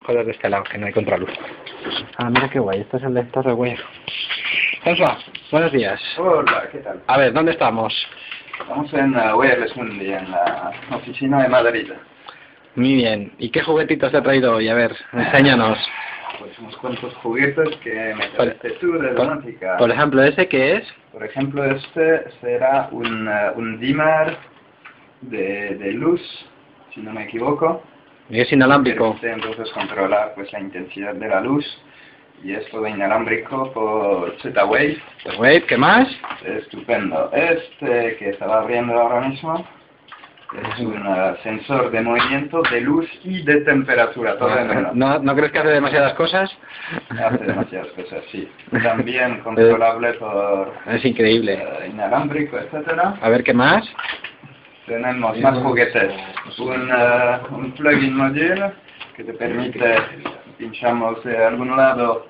Joder, de este lado, que no hay contraluz. Ah, mira qué guay, este es el lector de web. François, buenos días. Hola, ¿qué tal? A ver, ¿dónde estamos? Estamos en Wireless Mundi, en la oficina de Madrid. Muy bien. ¿Y qué juguetitos te he traído hoy? A ver, enséñanos. Pues unos cuantos juguetes que me traiste tú de domótica. Por ejemplo, ¿ese qué es? Por ejemplo, este será un dimmer de luz, si no me equivoco. ¿Y es inalámbrico? Permite entonces controlar pues la intensidad de la luz. Y es todo inalámbrico por Z-Wave. Z-Wave, ¿qué más? Estupendo. Este que estaba abriendo ahora mismo es un sensor de movimiento, de luz y de temperatura, todo en uno. ¿No crees que hace demasiadas cosas? Hace demasiadas cosas, sí. También controlable por Es increíble. Inalámbrico, etcétera. A ver, ¿qué más? Tenemos más juguetes. Un plugin module que te permite, pinchamos de algún lado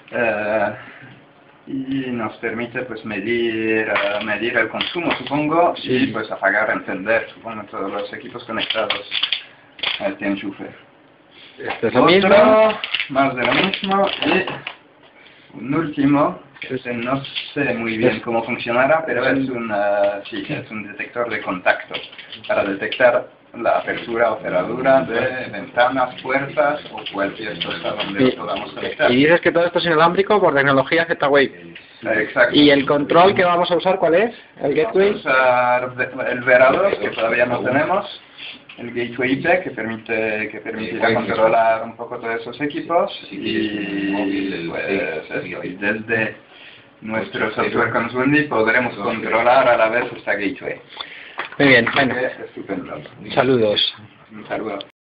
y nos permite pues medir el consumo, supongo, sí. Y pues apagar, encender, supongo, todos los equipos conectados a este enchufe. Esto es lo mismo. Más de lo mismo, y un último, que no sé muy bien cómo funcionará, pero es un detector de contacto, para detectar la apertura o cerradura de ventanas, puertas o cualquier cosa donde lo podamos conectar. Y dices que todo esto es inalámbrico por tecnología Z-Wave. Exacto. ¿Y el control que vamos a usar cuál es? ¿El gateway? Vamos a usar el Vera2, que todavía no tenemos, el gateway IP, que permitirá controlar un poco todos esos equipos, y pues eso, y desde nuestro software con Mundi podremos controlar a la vez esta gateway. Muy bien, bueno. Estupendo. Saludos. Un saludo.